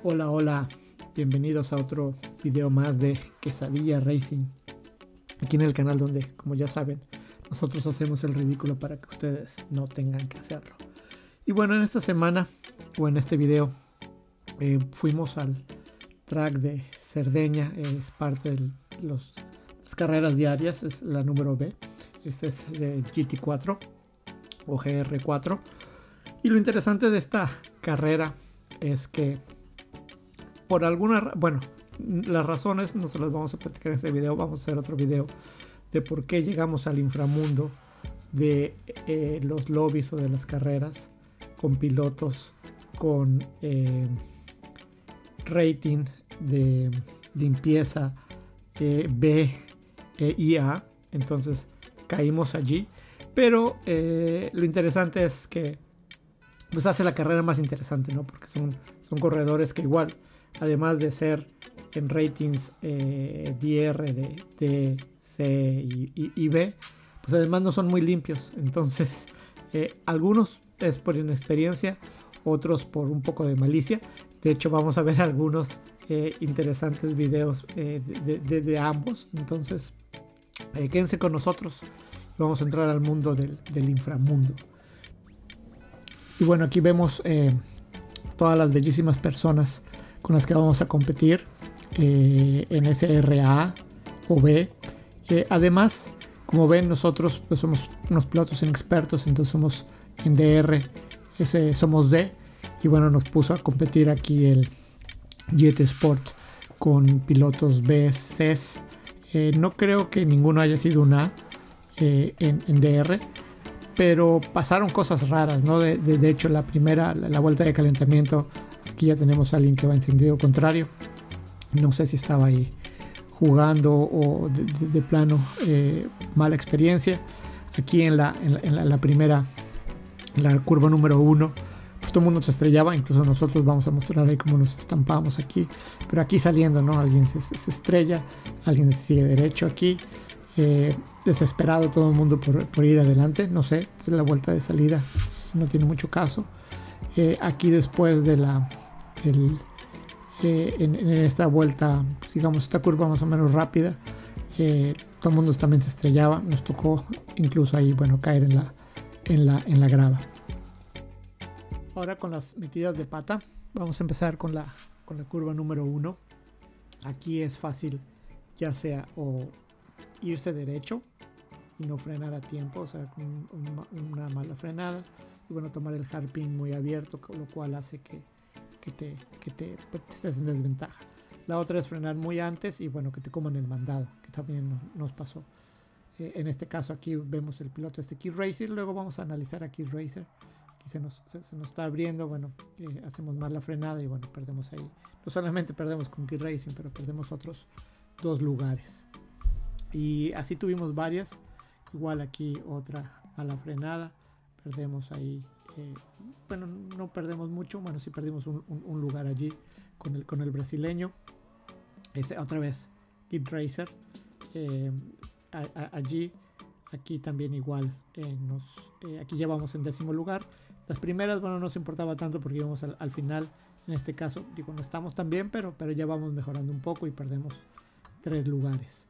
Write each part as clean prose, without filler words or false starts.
Hola, hola, bienvenidos a otro video más de Quesadilla Racing, aquí en el canal donde, como ya saben, nosotros hacemos el ridículo para que ustedes no tengan que hacerlo. Y bueno, en esta semana, o en este video, fuimos al track de Cerdeña, es parte de las carreras diarias, es la número B, este es de GT4 o GR4. Y lo interesante de esta carrera es que por alguna, bueno, las razones no se las vamos a platicar en este video, vamos a hacer otro video de por qué llegamos al inframundo de los lobbies o de las carreras con pilotos con rating de limpieza B y A. Entonces caímos allí, pero lo interesante es que pues hace la carrera más interesante, ¿no? Porque son corredores que igual, además de ser en ratings DR, D, C y B, pues además no son muy limpios. Entonces, algunos es por inexperiencia, otros por un poco de malicia. De hecho, vamos a ver algunos interesantes videos de ambos. Entonces, quédense con nosotros y vamos a entrar al mundo del inframundo. Y bueno, aquí vemos todas las bellísimas personas con las que vamos a competir en SRA o B. Además, como ven, nosotros pues somos unos pilotos inexpertos, entonces somos en DR, somos D. Y bueno, nos puso a competir aquí el Jet Sport con pilotos B, C. No creo que ninguno haya sido un A en DR. Pero pasaron cosas raras, ¿no? De hecho, la vuelta de calentamiento, aquí ya tenemos a alguien que va en sentido contrario. No sé si estaba ahí jugando o de plano mala experiencia. Aquí en la primera, la curva número 1, pues todo el mundo se estrellaba, incluso nosotros vamos a mostrar ahí cómo nos estampamos aquí. Pero aquí saliendo, ¿no? Alguien se estrella, alguien se sigue derecho aquí. Desesperado todo el mundo por ir adelante, no sé, la vuelta de salida no tiene mucho caso. Aquí después de en esta vuelta, digamos esta curva más o menos rápida, todo el mundo también se estrellaba, nos tocó incluso ahí, bueno, caer en la grava. Ahora con las metidas de pata, vamos a empezar con la curva número 1. Aquí es fácil, ya sea o irse derecho y no frenar a tiempo, o sea, con una mala frenada, y bueno, tomar el hairpin muy abierto, lo cual hace que estés en desventaja. La otra es frenar muy antes y bueno, que te coman el mandado, que también nos pasó. En este caso aquí vemos el piloto Kid Racer, luego vamos a analizar a Kid Racer. Aquí se nos está abriendo, bueno, hacemos mal la frenada y bueno, perdemos ahí. No solamente perdemos con Kid Racing, pero perdemos otros 2 lugares. Y así tuvimos varias. Igual aquí otra a la frenada. Perdemos ahí. Bueno, no perdemos mucho. Bueno, sí perdimos un lugar allí con el brasileño. Otra vez Kid Racer. Allí. Aquí también igual. Aquí ya vamos en 10º lugar. Las primeras, bueno, no nos importaba tanto porque íbamos al final. En este caso, digo, no estamos tan bien, pero ya vamos mejorando un poco y perdemos 3 lugares.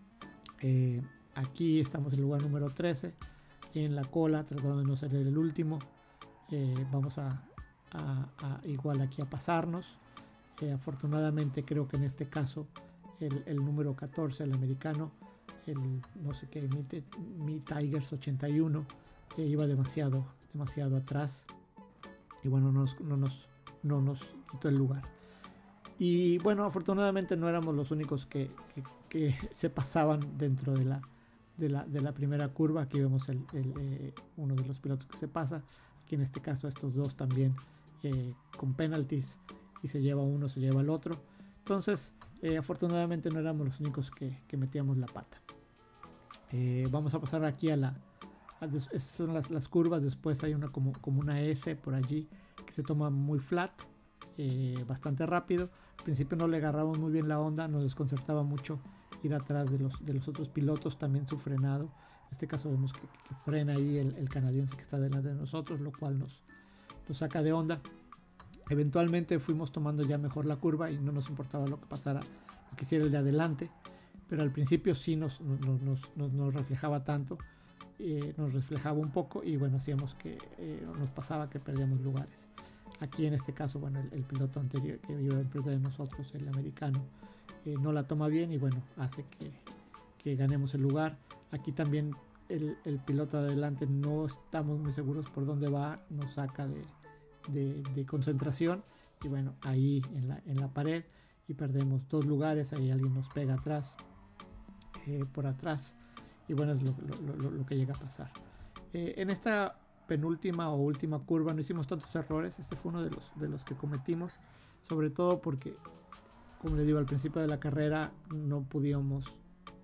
Aquí estamos en el lugar número 13 en la cola, tratando de no ser el último. Vamos a igual aquí a pasarnos. Afortunadamente creo que en este caso el número 14, el americano, el no sé qué, Mi Tigers 81, iba demasiado atrás y bueno, no nos quitó el lugar. Y bueno, afortunadamente no éramos los únicos que se pasaban dentro de la primera curva. Aquí vemos uno de los pilotos que se pasa. Aquí en este caso estos dos también con penalties, y se lleva uno, se lleva el otro. Entonces afortunadamente no éramos los únicos que metíamos la pata. Vamos a pasar aquí esas son las curvas. Después hay una como una S por allí que se toma muy flat, bastante rápido. Al principio no le agarramos muy bien la onda, nos desconcertaba mucho ir atrás de los otros pilotos, también su frenado. En este caso vemos que frena ahí el canadiense que está delante de nosotros, lo cual nos saca de onda. Eventualmente fuimos tomando ya mejor la curva y no nos importaba lo que pasara, lo que hiciera el de adelante, pero al principio sí nos reflejaba tanto, nos reflejaba un poco y bueno, hacíamos que nos pasaba que perdíamos lugares. Aquí en este caso, bueno, el piloto anterior que iba enfrente de nosotros, el americano, no la toma bien y bueno, hace que ganemos el lugar. Aquí también el piloto de adelante no estamos muy seguros por dónde va, nos saca de concentración y bueno, ahí en la pared y perdemos 2 lugares, ahí alguien nos pega atrás, por atrás y bueno, es lo que llega a pasar. En esta penúltima o última curva no hicimos tantos errores, este fue uno de los que cometimos, sobre todo porque, como les digo, al principio de la carrera no pudimos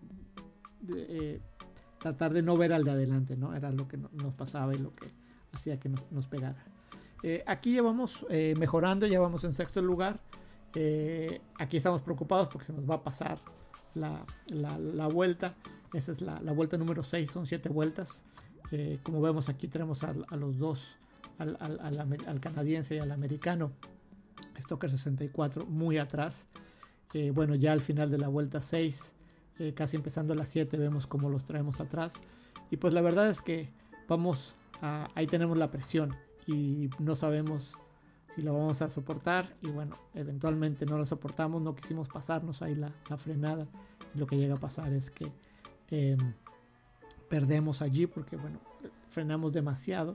tratar de no ver al de adelante, ¿no? Era lo que nos pasaba y lo que hacía que nos pegara. Aquí ya vamos mejorando, ya vamos en 6º lugar. Aquí estamos preocupados porque se nos va a pasar la vuelta. Esa es la vuelta número 6, son 7 vueltas. Como vemos aquí tenemos a los dos, al canadiense y al americano, Stoker 64, muy atrás. Bueno, ya al final de la vuelta 6, casi empezando la 7, vemos cómo los traemos atrás. Y pues la verdad es que ahí tenemos la presión y no sabemos si lo vamos a soportar. Y bueno, eventualmente no lo soportamos, no quisimos pasarnos ahí la frenada. Y lo que llega a pasar es que perdemos allí porque bueno, frenamos demasiado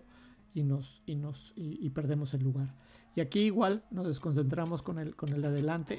y perdemos el lugar. Y aquí igual nos desconcentramos con el de adelante,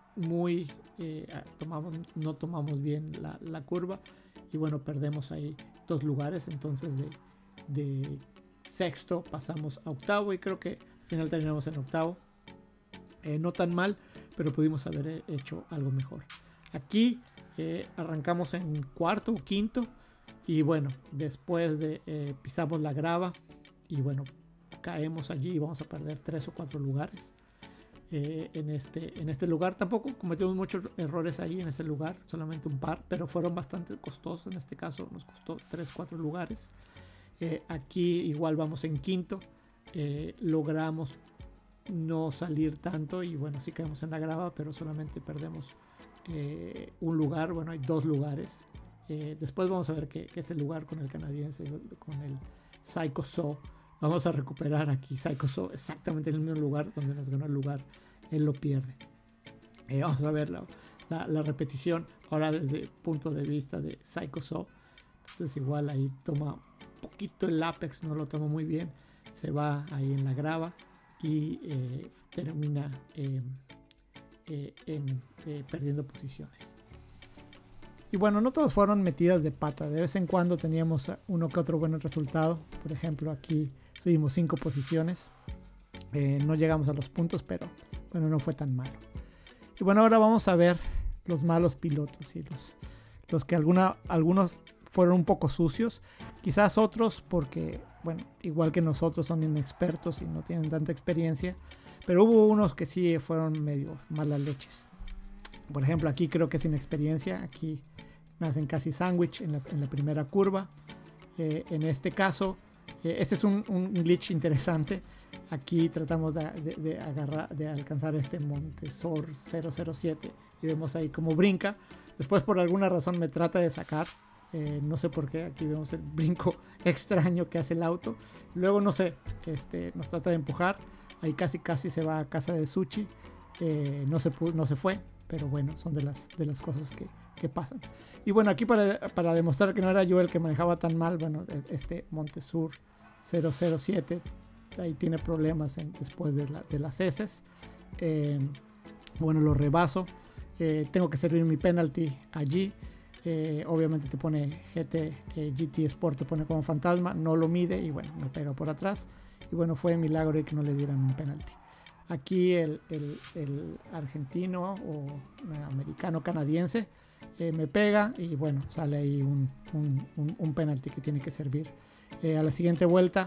no tomamos bien la curva y bueno, perdemos ahí 2 lugares. Entonces de 6º pasamos a 8º y creo que al final terminamos en 8º. No tan mal, pero pudimos haber hecho algo mejor. Aquí arrancamos en 4º o 5º y bueno, después pisamos la grava y bueno, caemos allí y vamos a perder 3 o 4 lugares. En este lugar tampoco cometimos muchos errores ahí en este lugar, solamente un par, pero fueron bastante costosos. En este caso nos costó 3-4 lugares. Aquí igual vamos en 5º, logramos no salir tanto y bueno, sí caemos en la grava, pero solamente perdemos un lugar. Bueno, hay 2 lugares. Después vamos a ver que este lugar con el canadiense, con el Psycho Saw, vamos a recuperar aquí Psycho Saw exactamente en el mismo lugar donde nos ganó el lugar, él lo pierde. Vamos a ver la repetición ahora desde el punto de vista de Psycho Saw. Entonces igual ahí toma un poquito el apex, no lo toma muy bien, se va ahí en la grava y termina perdiendo posiciones. Y bueno, no todos fueron metidas de pata, de vez en cuando teníamos uno que otro buen resultado. Por ejemplo, aquí subimos 5 posiciones, no llegamos a los puntos, pero bueno, no fue tan malo. Y bueno, ahora vamos a ver los malos pilotos y los que algunos fueron un poco sucios, quizás otros porque, bueno, igual que nosotros son inexpertos y no tienen tanta experiencia, pero hubo unos que sí fueron medio malas leches. Por ejemplo, aquí creo que es inexperiencia, aquí me hacen casi sándwich en la primera curva. En este caso, este es un glitch interesante. Aquí tratamos de alcanzar este Montesor 007 y vemos ahí cómo brinca. Después por alguna razón me trata de sacar, no sé por qué. Aquí vemos el brinco extraño que hace el auto. Luego no sé, nos trata de empujar. Ahí casi se va a casa de Sushi. No se fue, pero bueno, son de las cosas que pasan. Y bueno, aquí para demostrar que no era yo el que manejaba tan mal, bueno, este Montesur 007 ahí tiene problemas después de las heces. Bueno, lo rebaso, tengo que servir mi penalty allí. Obviamente te pone GT Sport, te pone como fantasma, no lo mide y bueno, me pega por atrás. Y bueno, fue milagro de que no le dieran un penalty. Aquí el argentino o americano canadiense me pega y bueno, sale ahí un penalti que tiene que servir. A la siguiente vuelta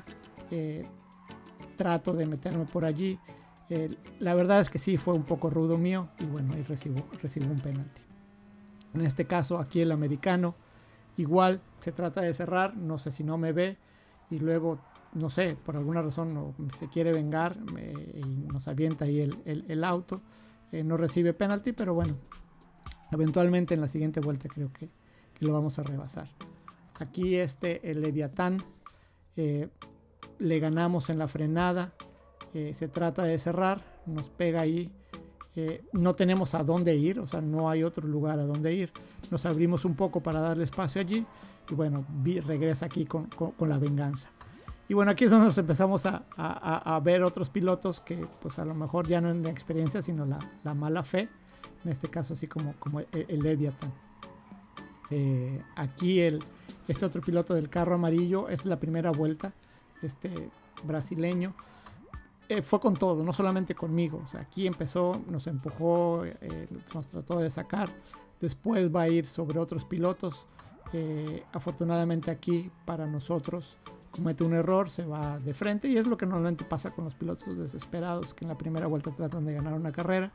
trato de meterme por allí. La verdad es que sí, fue un poco rudo mío y bueno, ahí recibo un penalti. En este caso aquí el americano igual se trata de cerrar, no sé si no me ve y luego no sé, por alguna razón se quiere vengar y nos avienta ahí el auto. No recibe penalti, pero bueno, eventualmente en la siguiente vuelta creo que lo vamos a rebasar. Aquí el Leviatán le ganamos en la frenada. Se trata de cerrar, nos pega ahí. No tenemos a dónde ir, o sea, no hay otro lugar a dónde ir. Nos abrimos un poco para darle espacio allí y bueno, regresa aquí con la venganza. Y bueno, aquí es donde nos empezamos a ver otros pilotos que pues a lo mejor ya no en la experiencia, sino la mala fe. En este caso así como el Leviathan. Aquí este otro piloto del carro amarillo es la primera vuelta, brasileño. Fue con todo, no solamente conmigo. O sea, aquí empezó, nos empujó, nos trató de sacar. Después va a ir sobre otros pilotos. Afortunadamente aquí para nosotros comete un error, se va de frente y es lo que normalmente pasa con los pilotos desesperados que en la primera vuelta tratan de ganar una carrera.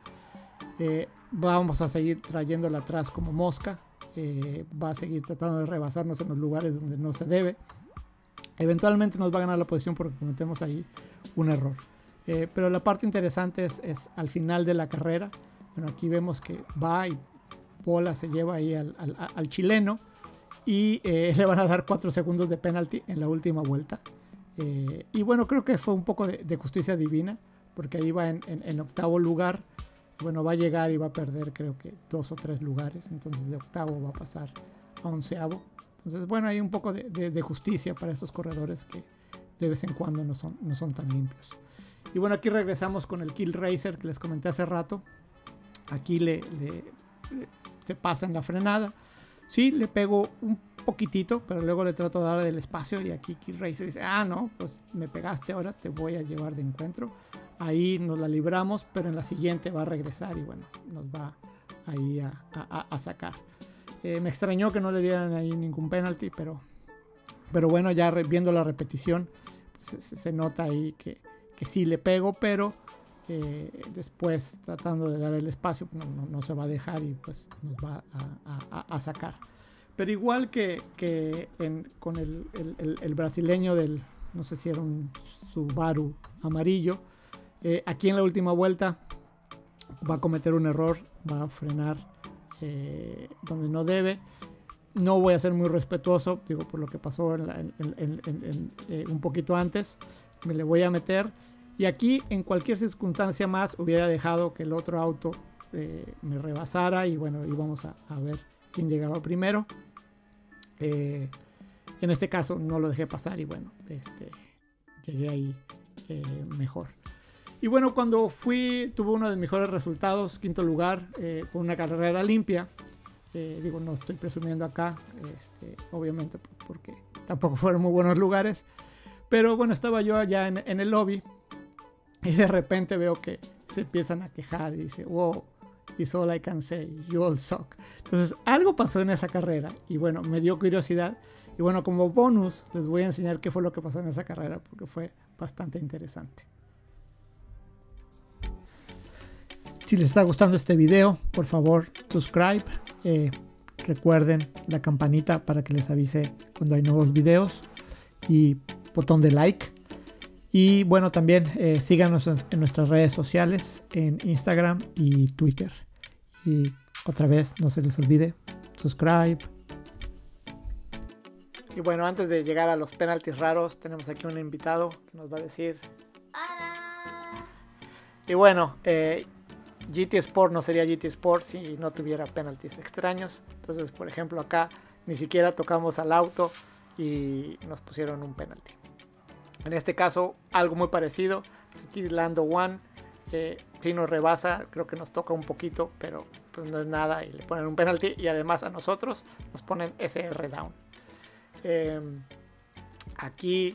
Vamos a seguir trayéndola atrás como mosca. Va a seguir tratando de rebasarnos en los lugares donde no se debe. Eventualmente nos va a ganar la posición porque cometemos ahí un error. Pero la parte interesante es al final de la carrera. Bueno, aquí vemos que va y Pola se lleva ahí al chileno y le van a dar 4 segundos de penalti en la última vuelta. Y bueno, creo que fue un poco de justicia divina porque ahí va en octavo lugar. Bueno, va a llegar y va a perder creo que 2 o 3 lugares. Entonces de octavo va a pasar a onceavo. Entonces bueno, hay un poco de justicia para estos corredores que de vez en cuando no son tan limpios. Y bueno, aquí regresamos con el Kill Racer que les comenté hace rato. Aquí se pasa en la frenada. Sí, le pego un poquitito, pero luego le trato de dar el espacio y aquí Kill Racer dice, no, pues me pegaste, ahora te voy a llevar de encuentro. Ahí nos la libramos, pero en la siguiente va a regresar y bueno, nos va ahí a sacar. Me extrañó que no le dieran ahí ningún penalti, pero bueno, ya viendo la repetición, pues se nota ahí que sí le pego, pero después tratando de dar el espacio no se va a dejar y pues nos va a sacar. Pero igual que con el brasileño no sé si era un Subaru amarillo, aquí en la última vuelta va a cometer un error, va a frenar donde no debe. No voy a ser muy respetuoso, digo, por lo que pasó un poquito antes. Me le voy a meter. Y aquí, en cualquier circunstancia más, hubiera dejado que el otro auto me rebasara. Y bueno, íbamos a ver quién llegaba primero. En este caso, no lo dejé pasar. Y bueno, llegué ahí mejor. Y bueno, cuando tuve uno de mis mejores resultados, quinto lugar, con una carrera limpia. Digo, no estoy presumiendo acá, obviamente, porque tampoco fueron muy buenos lugares. Pero bueno, estaba yo allá en el lobby y de repente veo que se empiezan a quejar y dice, wow, it's all I can say, you all suck. Entonces, algo pasó en esa carrera y bueno, me dio curiosidad. Y bueno, como bonus, les voy a enseñar qué fue lo que pasó en esa carrera porque fue bastante interesante. Si les está gustando este video, por favor, subscribe. Recuerden la campanita para que les avise cuando hay nuevos videos. Y botón de like. Y bueno, también síganos en nuestras redes sociales, en Instagram y Twitter. Y otra vez, no se les olvide, subscribe. Y bueno, antes de llegar a los penaltis raros, tenemos aquí un invitado que nos va a decir... ¡Hola! Y bueno, GT Sport no sería GT Sport si no tuviera penaltis extraños. Entonces, por ejemplo, acá ni siquiera tocamos al auto y nos pusieron un penalti. En este caso, algo muy parecido. Aquí Lando One, si nos rebasa, creo que nos toca un poquito, pero pues no es nada y le ponen un penalti. Y además a nosotros nos ponen SR down. Aquí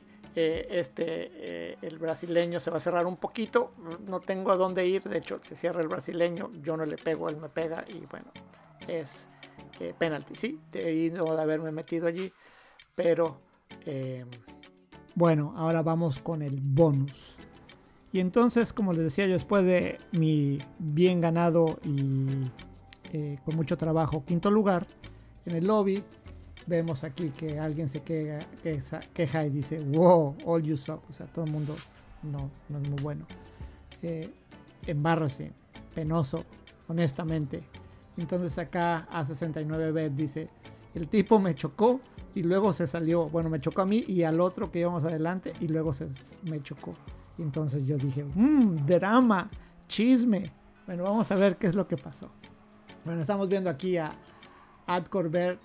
el brasileño se va a cerrar un poquito. No tengo a dónde ir. De hecho, se cierra el brasileño. Yo no le pego, él me pega. Y bueno, es penalti. Sí, debí no de haberme metido allí. Pero bueno, ahora vamos con el bonus. Y entonces, como les decía yo, después de mi bien ganado y con mucho trabajo quinto lugar en el lobby, vemos aquí que alguien se queja y dice, wow, all you suck. O sea, todo el mundo pues, no es muy bueno. Embarrassing, penoso, honestamente. Entonces acá A69Bet dice, el tipo me chocó y luego se salió. Bueno, me chocó a mí y al otro que íbamos adelante y luego me chocó. Y entonces yo dije, drama, chisme. Bueno, vamos a ver qué es lo que pasó. Bueno, estamos viendo aquí a Adcorbert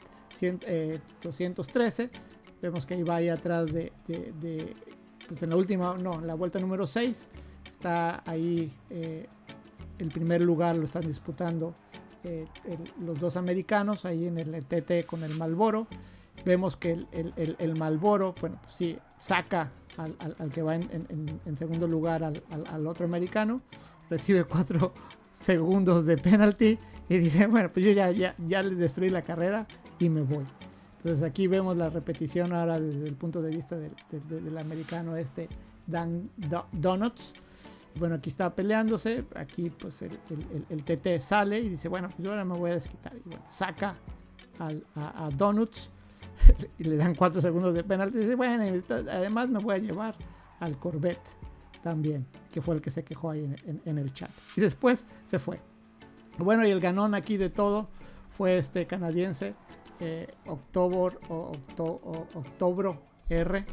213. Vemos que ahí va ahí atrás pues en la última, no, en la vuelta número 6. Está ahí el primer lugar lo están disputando los dos americanos ahí en el TT con el Marlboro. Vemos que el Marlboro, bueno, pues sí, saca al que va en segundo lugar al otro americano, recibe 4 segundos de penalty y dice, bueno, pues yo ya le destruí la carrera y me voy. Entonces aquí vemos la repetición ahora desde el punto de vista del americano Dan Donuts. Bueno, aquí está peleándose, aquí pues el TT sale y dice, bueno, pues yo ahora me voy a desquitar. Y bueno, saca a Donuts y le dan 4 segundos de penalti. Y dice, bueno, además me voy a llevar al Corvette también, que fue el que se quejó ahí en el chat. Y después se fue. Bueno, y el ganón aquí de todo fue este canadiense, Octobro R,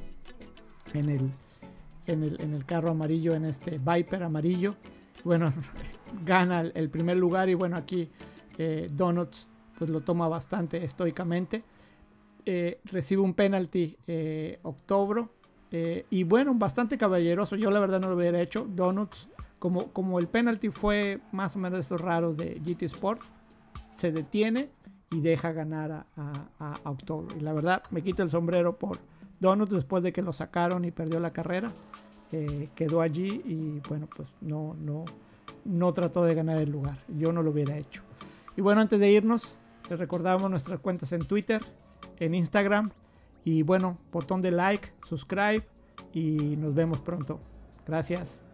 en el carro amarillo, en este Viper amarillo. Bueno, gana el primer lugar y bueno, aquí Donuts pues lo toma bastante estoicamente. Recibe un penalty Octobro y bueno, bastante caballeroso. Yo la verdad no lo hubiera hecho. Donuts, como el penalty fue más o menos de estos raros de GT Sport, se detiene y deja ganar a Octobro. Y la verdad me quito el sombrero por Donuts después de que lo sacaron y perdió la carrera. Quedó allí y bueno, pues no trató de ganar el lugar. Yo no lo hubiera hecho. Y bueno, antes de irnos, les recordamos nuestras cuentas en Twitter, en Instagram. Y bueno, botón de like, subscribe y nos vemos pronto. Gracias.